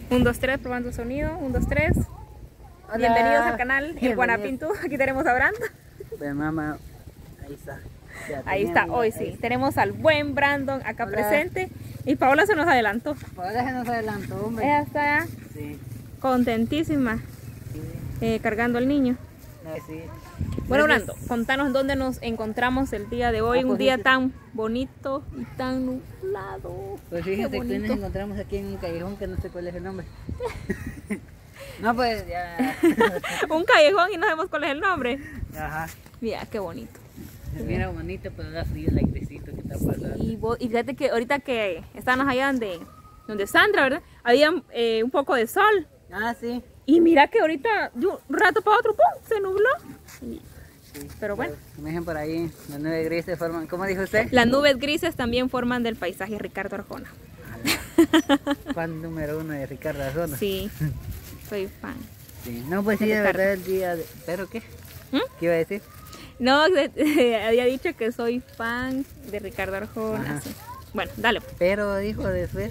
1, 2, 3, probando sonido. 1, 2, 3. Hola. Bienvenidos al canal El Guanapintu. Aquí tenemos a Brandon. Ve, mamá, ahí está. Ahí está, hoy sí. Tenemos al buen Brandon acá Hola. presente. Y Paola se nos adelantó. Ahora se nos adelantó, hombre. Ella está Sí, contentísima sí. cargando al niño. No, sí. Bueno, Entonces, Brandon, contanos dónde nos encontramos el día de hoy. pues Un día este- tan bonito y tan nublado. Pues Qué fíjate que bonito. nos encontramos aquí en un callejón que no sé cuál es el nombre. No, pues ya. Un callejón y no sabemos cuál es el nombre. Ajá. Mira, qué bonito. Se mira bonito, pero da frío el airecito que está pasando. Y fíjate que ahorita que estábamos allá donde Sandra, ¿verdad? Había un poco de sol. Ah, sí. Y mira que ahorita, de un rato para otro, ¡pum!, se nubló. Sí. Pero bueno. Como dicen por ahí, las nubes grises forman. ¿Cómo dijo usted? Las nubes grises también forman del paisaje Ricardo Arjona. Fan número 1 de Ricardo Arjona. Sí, soy fan. Sí. No, pues sí, de Ricardo. verdad el día de... ¿Pero qué? ¿Mm? ¿Qué iba a decir? No, había dicho que soy fan de Ricardo Arjona. Ajá. Sí. Bueno, dale. Pero dijo después.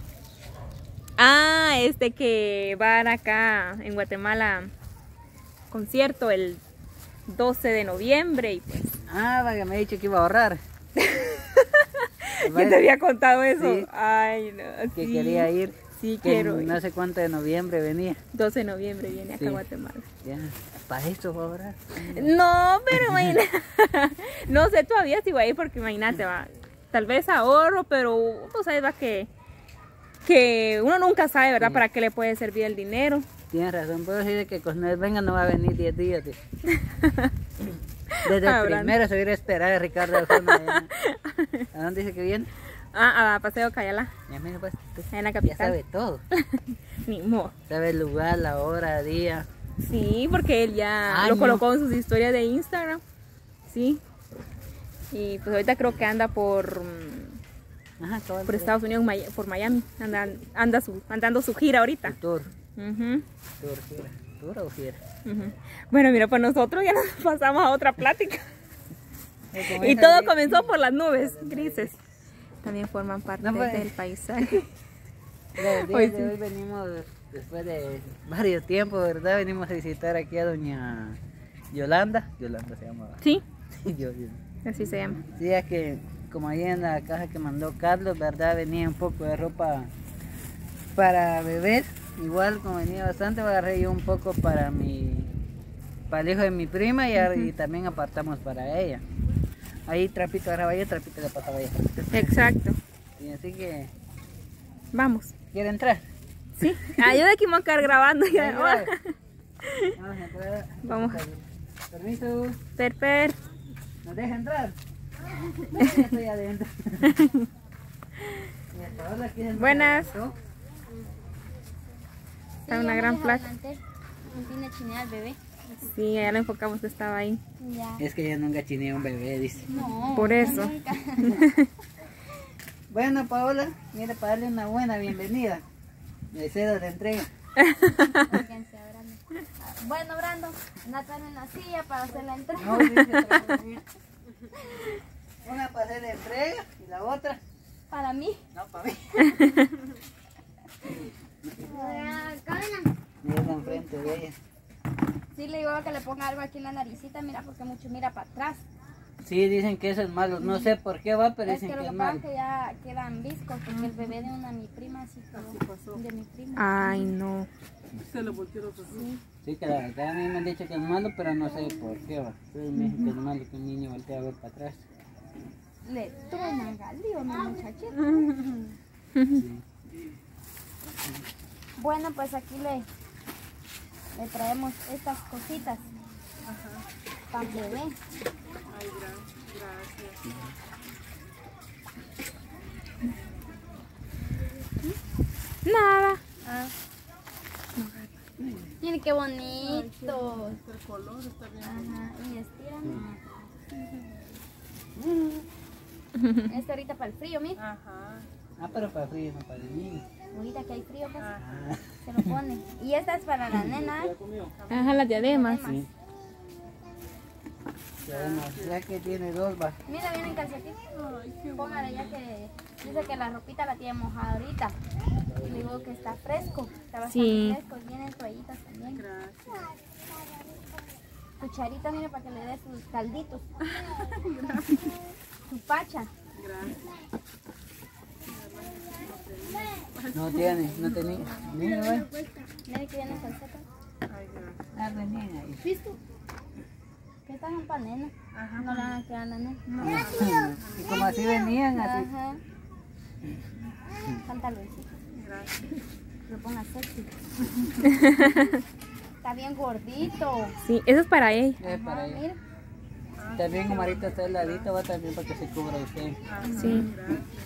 Ah, que van acá en Guatemala concierto el 12 de noviembre y pues... Ah, vaya, me ha dicho que iba a ahorrar. ¿Quién te había contado eso? Sí. Ay, no. Que Sí. quería ir. Sí, Que quiero ir. no sé cuánto de noviembre venía. 12 de noviembre viene acá Sí. a Guatemala. Ya, para eso va a ahorrar. No, pero imagínate. No sé todavía si voy a ir porque imagínate, va. Tal vez ahorro, pero tú sabes, va, que uno nunca sabe, ¿verdad? Sí. Para qué le puede servir el dinero. Tienes razón, puedo decir que cuando él venga no va a venir 10 días. Desde el Hablando. primero se hubiera esperado a Ricardo Arjona. Ya. ¿A dónde dice que viene? A Paseo Cayala, Ya mira, pues, en la ya capital. sabe todo. Ni modo. Sabe el lugar, la hora, día. Sí, porque él ya Año. lo colocó en sus historias de Instagram. Sí. Y pues ahorita creo que anda por Ajá, cabal. por Estados Unidos, por Miami. Andando su gira ahorita. El tour. Ujú, Tour, gira. ¿Tour o gira? ujú. Bueno, mira, pues nosotros ya nos pasamos a otra plática. Como Y dice todo el- comenzó por las nubes grises. También forman parte No, pues. del paisaje. El día Hoy de sí. hoy venimos después de varios tiempos, ¿verdad? Venimos a visitar aquí a doña Yolanda. Yolanda se llama. Sí, Sí, así se llama. sí, es que como ahí en la caja que mandó Carlos, ¿verdad? Venía un poco de ropa para bebés. Igual como venía bastante, agarré yo un poco para el hijo de mi prima y también apartamos para ella. Ahí trapito agarraba yo, trapito le pasaba ella. Exacto. Y así que, Vamos. ¿quiere entrar? Sí. Yo de aquí me voy a quedar grabando ya. Ahí, grave. Vamos a entrar. Vamos. Permiso, Per. ¿nos deja entrar? No, ya estoy adentro. Y hasta ahora aquí se Buenas. adelantó. Está una gran placa. No tiene chinea el bebé. Sí, ya lo enfocamos que estaba ahí. Ya. Es que yo nunca chineé a un bebé, dice. No. Por eso. nunca. Bueno, Paola, mira, para darle una buena bienvenida. Le cedo de entrega. Fíjense, Brando. Bueno, Brando, anda en la silla para hacer la entrega. No, dice, trae. Una para hacer la entrega y la otra, Para mí. no, para mí. Cámara. Mira enfrente de ella. Sí, le digo que le ponga algo aquí en la naricita, mira, porque mucho mira para atrás. Sí, dicen que eso es malo. No sé por qué va, pero Es dicen que que lo es que pasa malo. es que ya quedan viscos, porque el bebé de una mi prima sí quedó. De mi prima. Ay, no. Sí, que la verdad a mí me han dicho que es malo, pero no sé por qué va. Pero me dicen que es malo que un niño voltee a ver para atrás. Le truenan galío, mi muchachita. Sí. Bueno, pues aquí le traemos estas cositas. Para el bebé. Nada. Ah. Miren qué bonito. Ajá, y estiran. Este ahorita para el frío, mira. Ah, pero para frío, no para el niño. Ahorita que hay frío, pues, Ah, se lo pone. Y esta es para la nena. Ajá, las diademas. sí. Ya que tiene dos, va. Mira, vienen calcetines. Póngale ya que dice que la ropita la tiene mojada ahorita. Y le digo que está fresco, está bastante Sí. fresco. Vienen toallitas también. Gracias. Cucharita, mire, para que le dé sus calditos. Su pacha. No tiene, no tenía. Mira, ve. Mire que viene calceta. Ah, venía ahí. ¿Listo? ¿Qué están en panela? No le van a quedar a la nena. Y como así venían, así. Ajá. Pantaloncito. Gracias. Lo ponga sexy. Está bien gordito. Sí, eso es para ella. Es para ella. Mira. También como ahorita está heladito, va también para que se cubra usted. Sí.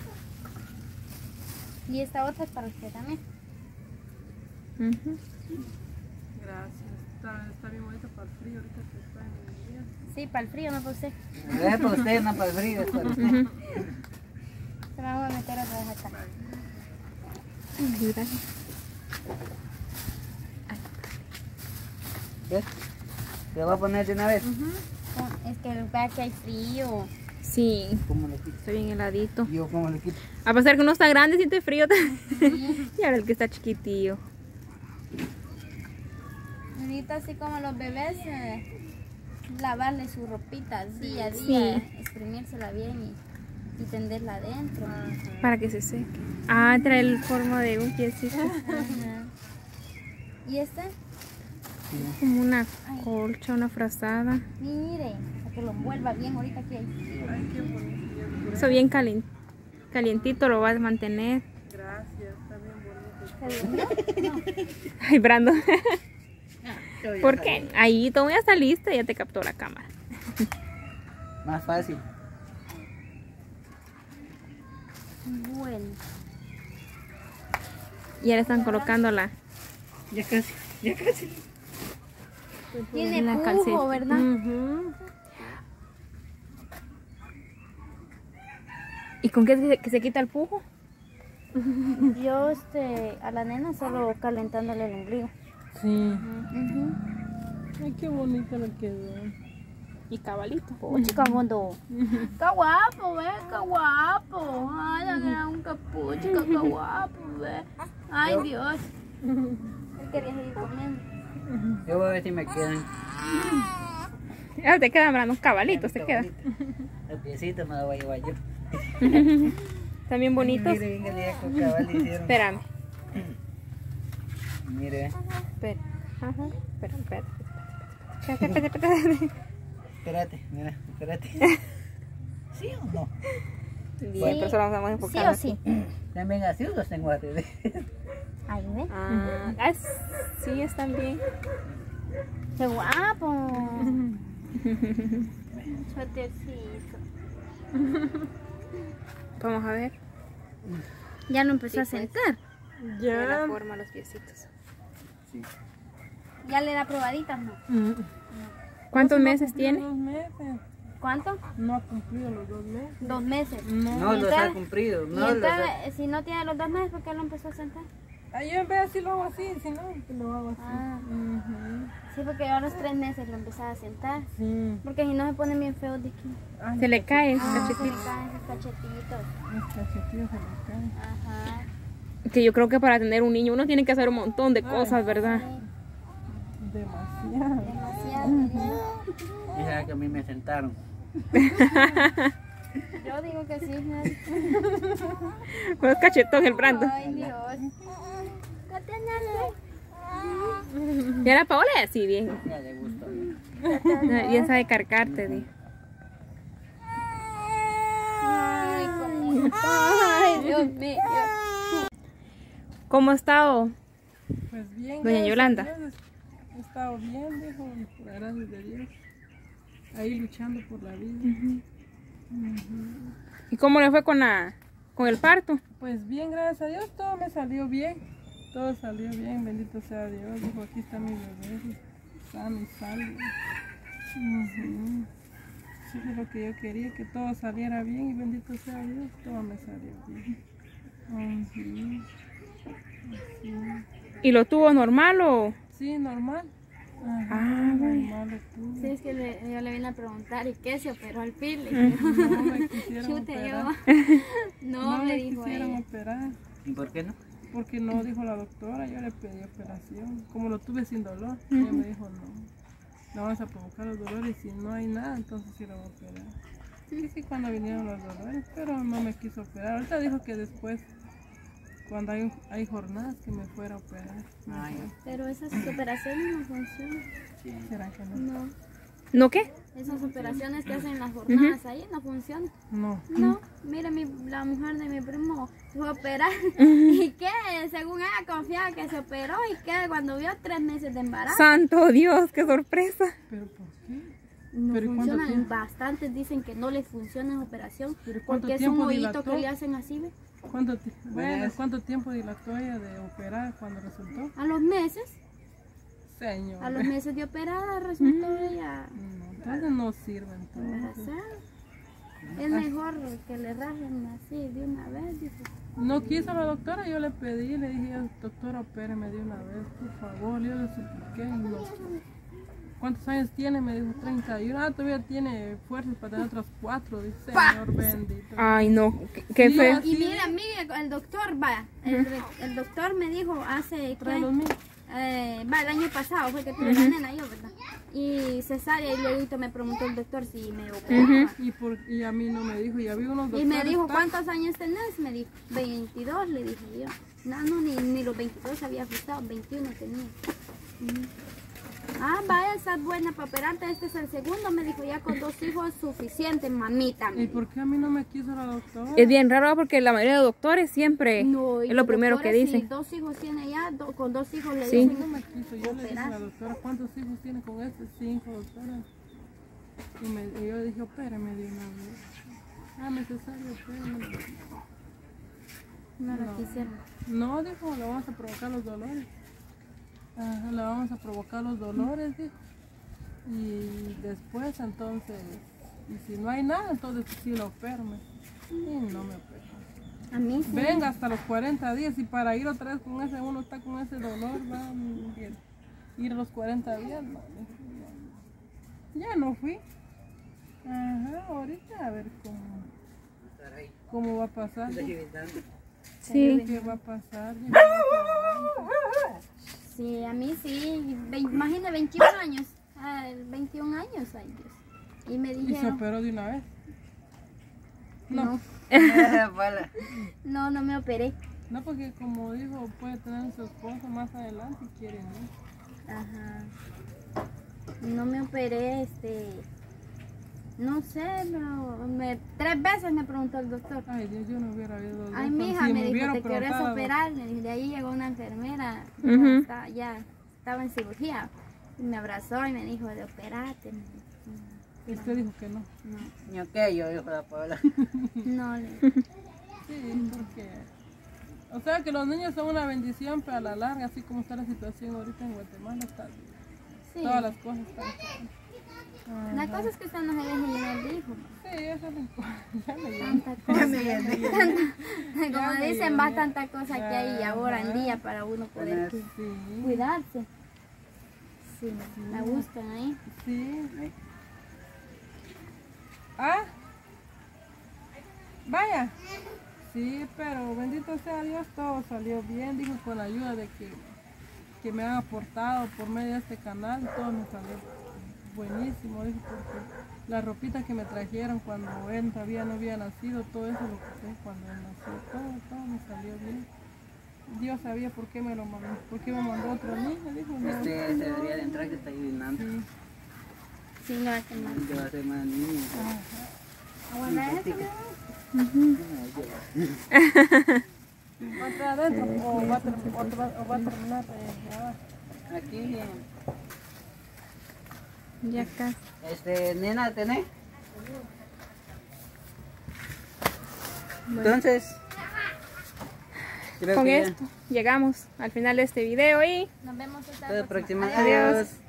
Y esta otra es para usted también. Ujú. Gracias. Está bien bonito para el frío ahorita que está en el día. Sí, para el frío, no para usted. Es para usted, no para el frío, es para usted. Ujú. Se la vamos a meter otra vez acá. Gracias. ¿Ves? ¿Se va a poner de una vez? Es que vea que hay frío. Sí, ¿Cómo le quito? está bien heladito. Yo, ¿cómo le quito? A pesar que uno está grande, siente frío también. Y ahora el que está chiquitillo. Ahorita así como los bebés, lavarle su ropita día a día, exprimírsela bien y tenderla adentro. Para que se seque. Ah, trae el forma de un piecito. Ajá. ¿Y esta? Como una colcha, una frazada. Mire, para que lo envuelva bien ahorita que hay frío. Eso bien calientito lo vas a mantener. Gracias, está bien bonito. ¿Se durmió? Ay, Brando. ¿Por qué? Ahí todo ya está listo, ya te captó la cámara. Más fácil. Bueno. Y ya le están colocando la Ya casi, ya casi. Tiene la pujo, calceta. ¿verdad? Ujú. ¿Y con qué se quita el pujo? Yo a la nena solo calentándole el ombligo. Sí. Ujú. Ay, qué bonito lo quedó. Y cabalito. Oh, chica gondo. Qué guapo, ve, qué guapo. Ay, le da un capucho, qué guapo, ve. Ay, Dios. Él quería seguir comiendo. Yo voy a ver si me quedan. Ya te quedan Brando, un cabalito se queda. El piecito me lo voy a llevar yo. Están bien bonitos. Mire, bien que le con cabal le hicieron. Espérame. Mire, Espera. Ajá. Espera. Espérate. espérate, mira, espérate. ¿Sí o no? Bien, pero solo vamos a Sí enfocar o sí. También así los tengo a tener. Ay, ve. Sí, están bien. Qué guapo. Suertecito. Vamos a ver. Ya lo empezó a sentar. De la forma los piecitos. Sí. Ya le da probaditas, ¿no? ¿Cuántos meses tiene? 2 meses. ¿Cuánto? No ha cumplido los 2 meses. 2 meses. No Y los ha entonces- cumplido. Y No los entonces, ha... si no tiene los 2 meses, ¿por qué lo empezó a sentar? Ay, yo en vez así lo hago así, si no, pues lo hago así. Ah, Ujú. sí, porque yo a los 3 meses lo empezaba a sentar. Sí. Porque si no se ponen bien feos de aquí. Ay, Se le cae el Ah, se cachetito. le caen esos cachetitos. los cachetillos se le caen. Ajá. Que yo creo que para tener un niño uno tiene que hacer un montón de cosas, ¿verdad? Sí, Demasiado. demasiado. diría. Mira que a mí me sentaron. Yo digo que sí. Con los cachetones el Brando. Ay, Dios. ¿Qué tienes? Y a la Paola es así, bien. Ya le gustó. Bien sabe cargarte, di. Ay, cómo. Ay, Dios mío. ¿Cómo ha estado? Pues bien. Doña gracias a Yolanda. Dios, he estado bien, dijo, por la gracia de Dios. Ahí luchando por la vida. ¿Y cómo le fue con el parto? Pues bien, gracias a Dios, todo me salió bien. Todo salió bien, bendito sea Dios. Dijo, aquí está mi bebé, sano y salvo. Ujú. Eso es lo que yo quería, que todo saliera bien y bendito sea Dios, todo me salió bien. Ujú. ¿Y lo tuvo normal o...? Sí, normal. Ah, vaya. Malo tú. Sí, es que yo le vine a preguntar, ¿y qué se operó al pile? No me quisieron Chute yo. operar. No, me me dijo quisieron ella. operar. ¿Y por qué no? Porque no dijo la doctora, yo le pedí operación. Como lo tuve sin dolor, ella me dijo no. No vamos a provocar los dolores y si no hay nada, entonces sí lo voy a operar. Sí, cuando vinieron los dolores, pero no me quiso operar. Ahorita dijo que después, cuando hay jornadas, que me fuera a operar. Ay, Pero esas operaciones no funcionan. sí. ¿Será que no? No. ¿No qué? Esas operaciones que hacen en las jornadas ahí no funcionan. No. No, mira, la mujer de mi primo se fue a operar y que según ella confiaba que se operó y que cuando vio 3 meses de embarazo Santo Dios, qué sorpresa. ¿Pero por qué? no ¿Pero y cuánto funcionan. tiempo? Bastantes dicen que no les funciona esa operación ¿Pero cuánto porque es un tiempo hoyito dilató? que le hacen así, ¿ve? ¿Cuánto tiempo dilató ella de operar cuando resultó? A los meses, Señor. a los meses de operada resultó ella No, entonces no sirve entonces. embarazada. Es mejor que le rajen así de una vez, dijo. No quiso la doctora, yo le pedí, le dije, doctora, opéreme de una vez, por favor, yo le supliqué. Y no. ¿Cuántos años tiene? Me dijo 31. Ah, todavía tiene fuerzas para tener otros 4, dice, Señor bendito. Ay, no, qué Sí, feo. Y mira, amiga, el doctor, va, el doctor me dijo hace Trae los míos. el año pasado fue que tuve la nena yo, ¿verdad? Y cesárea y luego me preguntó el doctor si me operaba. Y a mí no me dijo, y había unos Y doctores. me dijo, tan- ¿cuántos años tenés? Me dijo, 22, le dije yo. No, ni los 22 había ajustado, 21 tenía. Ah, vaya, estás buena para operarte, este es el segundo, me dijo, ya con 2 hijos es suficiente, mamita. ¿Y por qué a mí no me quiso la doctora? Es bien raro porque la mayoría de doctores siempre No, y es lo los primero que doctores, dicen. Si 2 hijos tiene ya, con 2 hijos le Sí. dicen, No me quiso, yo le dije a la doctora, ¿cuántos hijos tiene con este? 5, doctora. Y yo dije, opérame de una vez. Ah, necesario, opérame. no la quisieron. No, dijo, le vamos a provocar los dolores. Ajá, le vamos a provocar los dolores, dijo. Y después, entonces, y si no hay nada, entonces sí lo operme. Y no me operó. A mí sí. Venga hasta los 40 días y para ir otra vez con ese, uno está con ese dolor, va, ir los 40 días, no, ya no fui. Ajá, ahorita a ver cómo va a pasar. Sí. ¿Qué va a pasar? Sí, a mí sí. Imagina, 21 años. 21 años, ay Dios. Y me ¿Y se dijeron, operó de una vez? no, Vale. no me operé. No, porque como dijo, puede tener su esposo más adelante y quiere, ¿no? Ajá. No me operé, no sé, pero 3 veces me preguntó el doctor. Ay, Dios, yo no hubiera ido. Dos Ay, veces. mija, Si me dijo, hubiera ¿te querés preguntado, operar? Me dijo, de ahí llegó una enfermera, Ujú. ya estaba en cirugía. Y me abrazó y me dijo, de operarte. Me dijo, y usted dijo que no. no, ¿Yo qué? Yo, hijo de Paola. no, Sí, porque... O sea que los niños son una bendición, pero a la larga, así como está la situación ahorita en Guatemala, está, sí. todas las cosas están... La Ajá. cosa es que usted no se deje llenar de hijos. Sí, eso no importa. Ya me llevo. Tanta cosa. Como Ya me dicen, llené. va tanta cosa que hay ahora en día para uno poder Pues, Sí, cuidarse. Sí, la buscan ahí. sí. Ah, vaya. Sí, pero bendito sea Dios, todo salió bien. Dijo con la ayuda de que me han aportado por medio de este canal, todo me salió buenísimo. Dijo porque la ropita que me trajeron cuando él todavía no había nacido, todo eso lo quité cuando él nació, todo me salió bien. Dios sabía por qué me lo mandó, por qué me mandó otro niño, dijo no. Este debería de entrar que está adivinando. Sí. Sí, no hace mal. Yo voy a ser más niño. Aguanta eso, ¿Va a entrar adentro o va a terminar de grabar? Aquí, Ya casi. nena, ¿tenés? Entonces, creo Con que ya. esto llegamos al final de este video y Nos vemos hasta Hasta la próxima. Adiós. Adiós.